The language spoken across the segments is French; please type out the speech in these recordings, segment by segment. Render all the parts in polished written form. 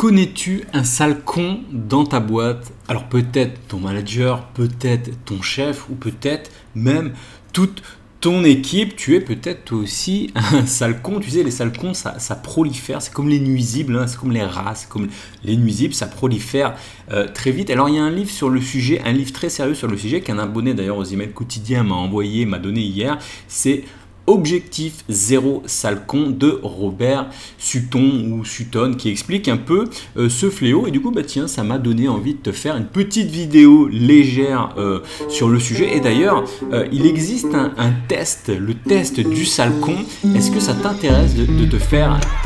Connais-tu un sale con dans ta boîte? Alors peut-être ton manager, peut-être ton chef ou peut-être même toute ton équipe. Tu es peut-être toi aussi un sale con. Tu sais, les sales cons, ça prolifère. C'est comme les nuisibles, hein, c'est comme les rats, c'est comme les nuisibles, ça prolifère très vite. Alors il y a un livre sur le sujet, un livre très sérieux sur le sujet qu'un abonné d'ailleurs aux emails quotidiens m'a donné hier. C'est Objectif zéro sale con de Robert Sutton ou Sutton qui explique un peu ce fléau. Et du coup, bah tiens, ça m'a donné envie de te faire une petite vidéo légère sur le sujet. Et d'ailleurs, il existe un test, le test du sale con. Est-ce que ça t'intéresse de te faire tester ?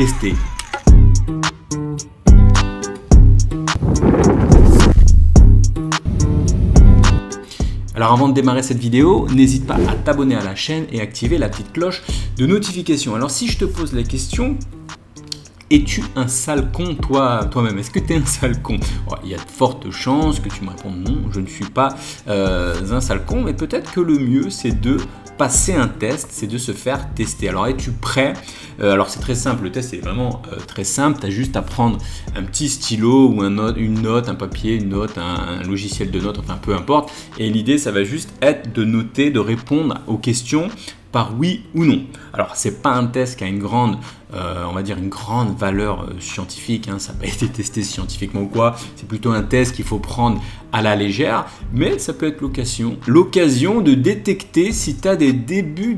Alors avant de démarrer cette vidéo, n'hésite pas à t'abonner à la chaîne et activer la petite cloche de notification. Alors si je te pose la question, es-tu un sale con toi-même? Est-ce que tu es un sale con? Il y a de fortes chances que tu me répondes non, je ne suis pas un sale con, mais peut-être que le mieux c'est de passer un test, c'est de se faire tester. Alors es-tu prêt? Alors c'est très simple, le test est vraiment très simple, tu as juste à prendre un petit stylo ou une note, un papier, une note, un logiciel de notes, enfin peu importe. Et l'idée ça va juste être de noter, de répondre aux questions par oui ou non. Alors c'est pas un test qui a une grande, on va dire une grande valeur scientifique, hein, ça n'a pas été testé scientifiquement ou quoi, c'est plutôt un test qu'il faut prendre à la légère, mais ça peut être l'occasion de détecter si tu as des débuts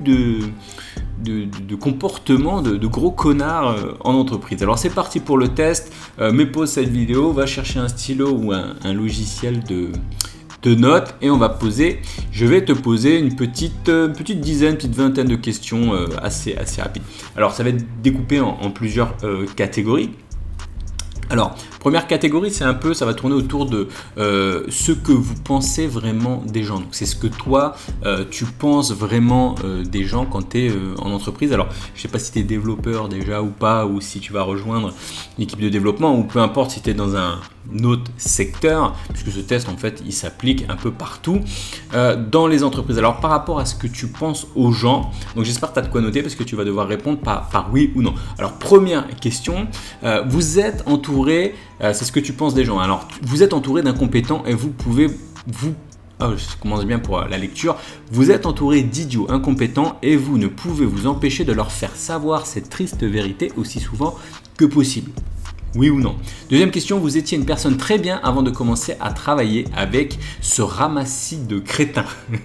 de comportement de gros connards en entreprise. Alors c'est parti pour le test, mais pause cette vidéo, va chercher un stylo ou un logiciel de notes et je vais te poser une petite dizaine, petite vingtaine de questions assez rapides. Alors ça va être découpé en plusieurs catégories. Alors, première catégorie, ça va tourner autour de ce que vous pensez vraiment des gens. Donc, c'est ce que toi, tu penses vraiment des gens quand tu es en entreprise. Alors, je ne sais pas si tu es développeur déjà ou pas, ou si tu vas rejoindre une équipe de développement, ou peu importe si tu es dans un autre secteur, puisque ce test, en fait, il s'applique un peu partout dans les entreprises. Alors, par rapport à ce que tu penses aux gens, donc j'espère que tu as de quoi noter parce que tu vas devoir répondre par oui ou non. Alors, première question, vous êtes entouré, c'est ce que tu penses des gens. Alors, vous êtes entouré d'incompétents et je commence bien pour la lecture. Vous êtes entouré d'idiots incompétents et vous ne pouvez vous empêcher de leur faire savoir cette triste vérité aussi souvent que possible. Oui ou non? Deuxième question, vous étiez une personne très bien avant de commencer à travailler avec ce ramassis de crétins.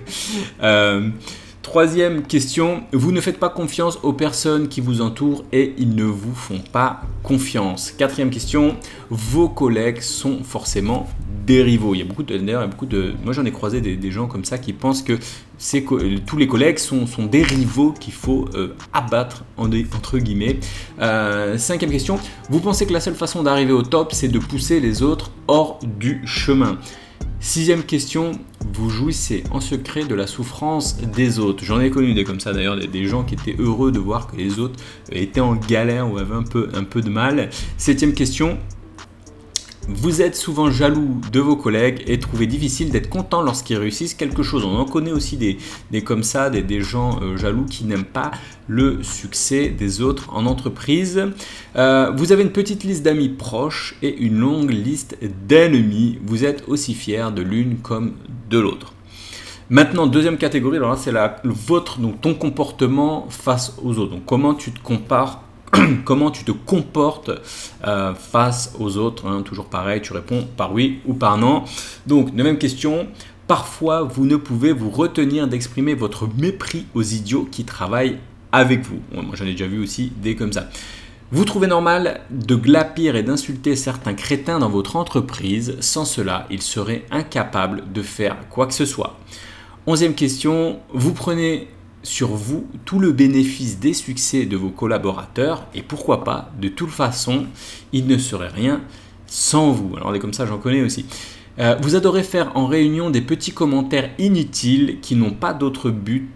Troisième question, vous ne faites pas confiance aux personnes qui vous entourent et ils ne vous font pas confiance. Quatrième question, vos collègues sont forcément des rivaux. Moi j'en ai croisé des gens comme ça qui pensent que tous les collègues sont des rivaux qu'il faut abattre entre guillemets. Cinquième question, vous pensez que la seule façon d'arriver au top c'est de pousser les autres hors du chemin. Sixième question, vous jouissez en secret de la souffrance des autres. J'en ai connu des comme ça d'ailleurs, des gens qui étaient heureux de voir que les autres étaient en galère ou avaient un peu de mal. Septième question, vous êtes souvent jaloux de vos collègues et trouvez difficile d'être content lorsqu'ils réussissent quelque chose. On en connaît aussi des comme ça, des gens jaloux qui n'aiment pas le succès des autres en entreprise. Vous avez une petite liste d'amis proches et une longue liste d'ennemis. Vous êtes aussi fiers de l'une comme de l'autre. Maintenant, deuxième catégorie, alors là c'est donc ton comportement face aux autres. Donc comment tu te compares, comment tu te comportes face aux autres, hein, toujours pareil, tu réponds par oui ou par non. Donc, même question, parfois vous ne pouvez vous retenir d'exprimer votre mépris aux idiots qui travaillent avec vous. Moi j'en ai déjà vu aussi des comme ça. Vous trouvez normal de glapir et d'insulter certains crétins dans votre entreprise, sans cela ils seraient incapables de faire quoi que ce soit. 11e question, vous prenez sur vous tout le bénéfice des succès de vos collaborateurs et pourquoi pas, de toute façon, il ne serait rien sans vous. Alors des comme ça, j'en connais aussi. Vous adorez faire en réunion des petits commentaires inutiles qui n'ont pas d'autre but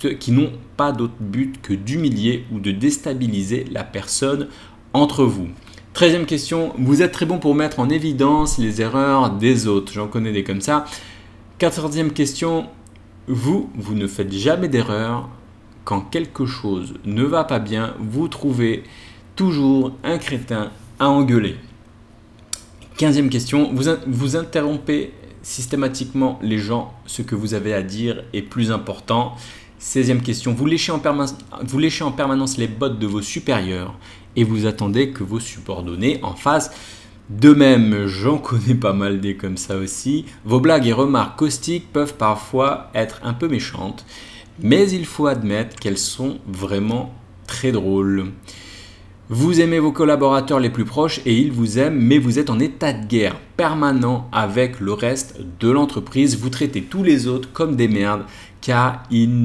que d'humilier ou de déstabiliser la personne entre vous. 13e question, vous êtes très bon pour mettre en évidence les erreurs des autres. J'en connais des comme ça. 14e question, vous ne faites jamais d'erreur. Quand quelque chose ne va pas bien, vous trouvez toujours un crétin à engueuler. 15e question, vous interrompez systématiquement les gens, ce que vous avez à dire est plus important. 16e question, vous léchez en permanence les bottes de vos supérieurs et vous attendez que vos subordonnés en fassent de même. J'en connais pas mal des comme ça aussi. Vos blagues et remarques caustiques peuvent parfois être un peu méchantes, mais il faut admettre qu'elles sont vraiment très drôles. Vous aimez vos collaborateurs les plus proches et ils vous aiment, mais vous êtes en état de guerre permanent avec le reste de l'entreprise. Vous traitez tous les autres comme des merdes car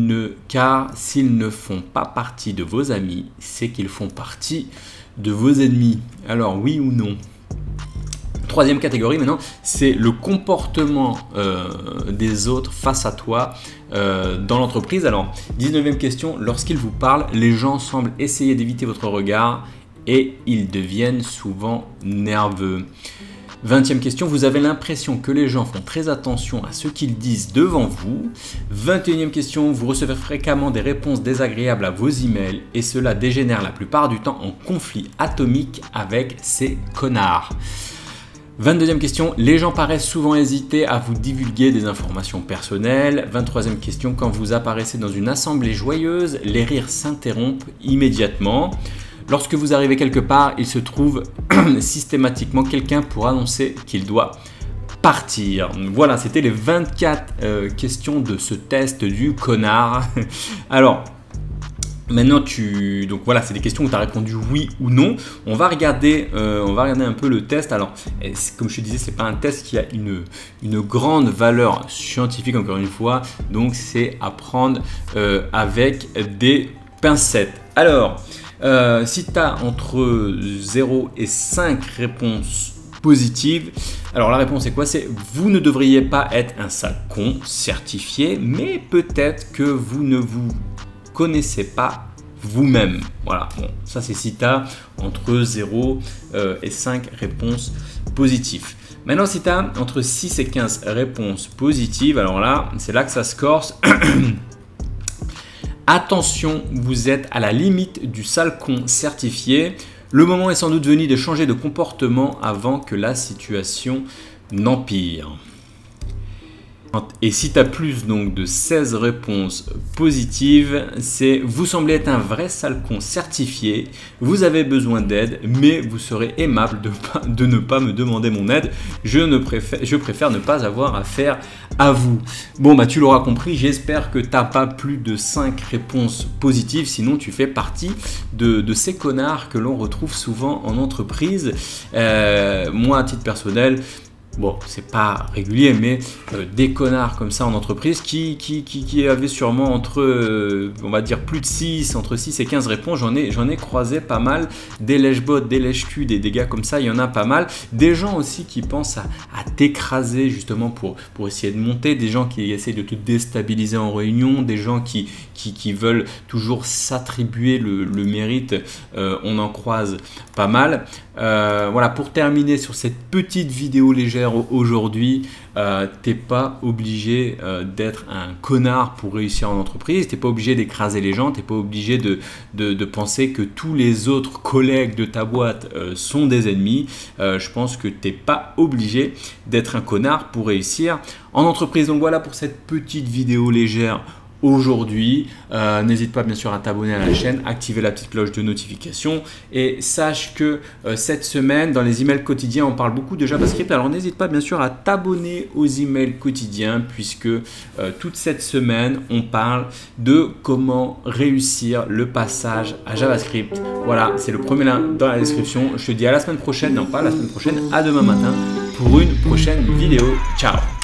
s'ils ne font pas partie de vos amis, c'est qu'ils font partie de vos ennemis. Alors oui ou non? Troisième catégorie maintenant, c'est le comportement des autres face à toi dans l'entreprise. Alors, 19e question, lorsqu'ils vous parlent, les gens semblent essayer d'éviter votre regard et ils deviennent souvent nerveux. 20e question, vous avez l'impression que les gens font très attention à ce qu'ils disent devant vous. 21e question, vous recevez fréquemment des réponses désagréables à vos emails et cela dégénère la plupart du temps en conflit atomique avec ces connards. 22e question, les gens paraissent souvent hésiter à vous divulguer des informations personnelles. 23e question, quand vous apparaissez dans une assemblée joyeuse, les rires s'interrompent immédiatement. Lorsque vous arrivez quelque part, il se trouve systématiquement quelqu'un pour annoncer qu'il doit partir. Voilà, c'était les 24 questions de ce test du connard. Alors, maintenant, donc voilà, c'est des questions où tu as répondu oui ou non. On va regarder un peu le test. Alors, comme je te disais, c'est pas un test qui a une grande valeur scientifique, encore une fois. Donc, c'est à prendre avec des pincettes. Alors, si tu as entre 0 et 5 réponses positives, alors la réponse est quoi? C'est vous ne devriez pas être un sale con certifié, mais peut-être que vous ne vous connaissez pas vous-même. Voilà, bon, ça c'est si tu as entre 0 et 5 réponses positives. Maintenant, si tu as entre 6 et 15 réponses positives, alors là, c'est là que ça se corse. Attention, vous êtes à la limite du sale con certifié. Le moment est sans doute venu de changer de comportement avant que la situation n'empire. Et si tu as plus donc de 16 réponses positives, c'est vous semblez être un vrai sale con certifié, vous avez besoin d'aide, mais vous serez aimable de ne pas me demander mon aide, je préfère ne pas avoir affaire à vous. Bon, bah tu l'auras compris, j'espère que tu n'as pas plus de 5 réponses positives, sinon tu fais partie de ces connards que l'on retrouve souvent en entreprise. Moi, à titre personnel, bon, c'est pas régulier, mais des connards comme ça en entreprise qui avaient sûrement on va dire plus de entre 6 et 15 réponses, j'en ai croisé pas mal, des lèche-bots, des lèche-cul, des gars comme ça, il y en a pas mal, des gens aussi qui pensent à t'écraser justement pour essayer de monter, des gens qui essaient de te déstabiliser en réunion, des gens qui veulent toujours s'attribuer le mérite, on en croise pas mal. Voilà, pour terminer sur cette petite vidéo légère aujourd'hui, t'es pas obligé d'être un connard pour réussir en entreprise, t'es pas obligé d'écraser les gens, t'es pas obligé de penser que tous les autres collègues de ta boîte sont des ennemis. Je pense que t'es pas obligé d'être un connard pour réussir en entreprise. Donc voilà pour cette petite vidéo légère aujourd'hui. N'hésite pas bien sûr à t'abonner à la chaîne, activer la petite cloche de notification et sache que cette semaine dans les emails quotidiens on parle beaucoup de JavaScript, alors n'hésite pas bien sûr à t'abonner aux emails quotidiens puisque toute cette semaine on parle de comment réussir le passage à JavaScript. Voilà, c'est le premier lien dans la description. Je te dis à la semaine prochaine, non pas la semaine prochaine, à demain matin pour une prochaine vidéo. Ciao.